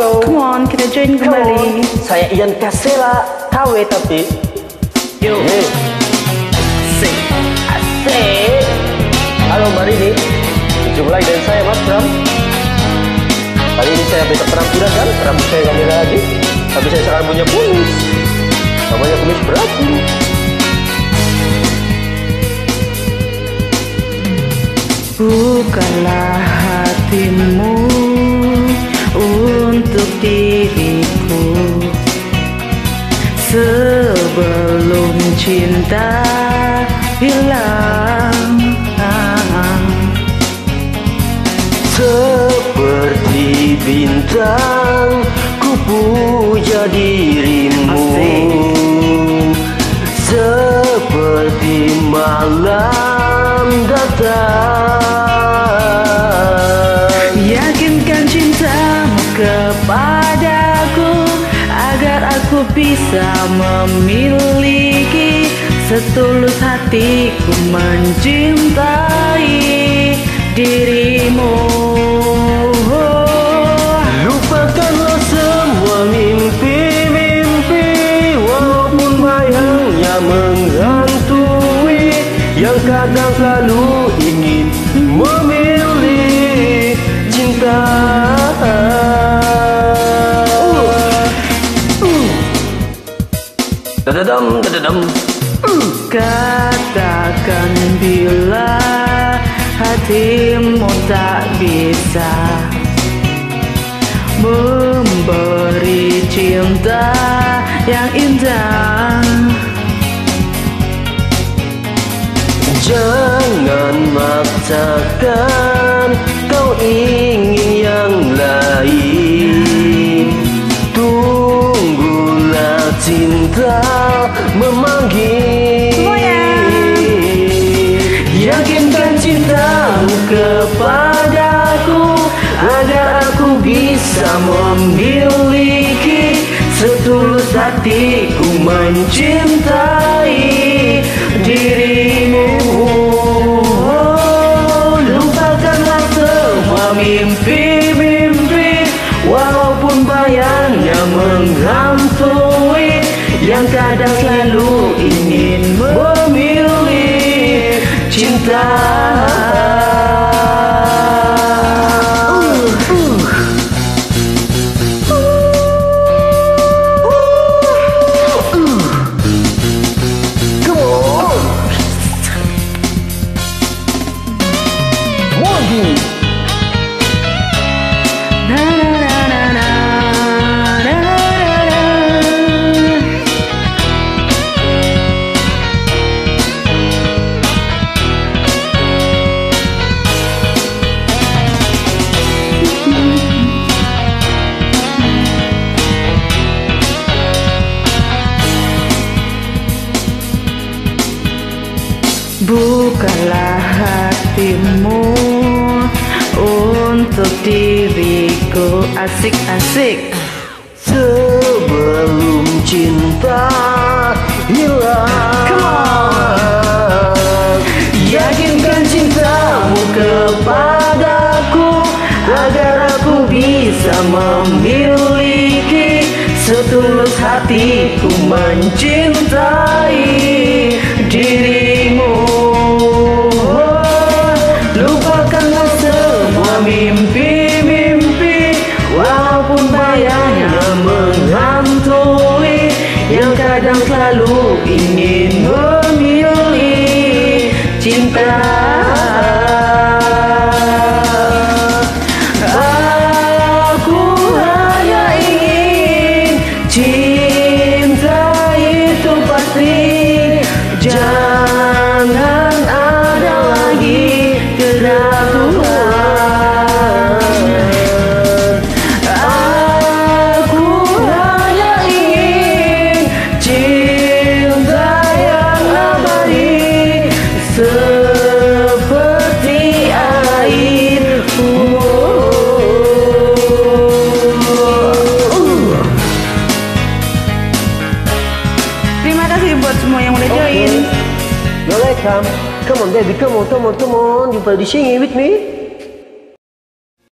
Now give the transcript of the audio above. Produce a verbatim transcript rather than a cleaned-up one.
halo. Come on, kita join Come kembali. on. Saya Ian Kasela, K W tapi. Yuk. Hey. Asik, asik. Halo Mbak Rini, jumpa lagi dengan saya Mas Bram. Kali ini saya besok penampilan kan, rambut saya nggak merah lagi, tapi saya sekarang punya kumis, namanya kumis berapu. Bukalah hatimu untuk diriku sebelum cinta hilang. Seperti bintang ku puja dirimu. Asik. Seperti malam datang. Yakinkan cintamu kepadaku agar aku bisa memiliki setulus hatiku mencintai dirimu. Lupakanlah semua mimpi-mimpi, walaupun bayangnya menghantui, yang kadang selalu ingin memilih cinta. Dadadam, dadadam. Katakan bila hatimu tak bisa memberi cinta yang indah. Jangan maksakan kau ingin yang lain. Tunggulah cinta memanggil. Yakinkan cintamu kepadaku agar aku bisa memiliki setulus hatiku mencintai dirimu. Lupakanlah semua mimpi-mimpi, walaupun bayangnya menghantui, yang kadang selalu ingin memilih cinta. Bukalah hatimu untuk diriku. Asik-asik. Sebelum cinta hilang. Come on. Yakinkan cintamu kepadaku agar aku bisa memiliki setulus hatiku mencintai dirimu. Lupakanlah semua mimpi-mimpi, walaupun bayangnya menghantui, yang kadang selalu ingin memilih cinta. Aku hanya ingin cinta itu pasti. Jangan ada lagi keraguan. Aku hanya ingin cinta yang abadi seperti air. Terima kasih buat semua yang udah join. You're welcome. Come on baby, come on, come on, come on. You play the singing with me.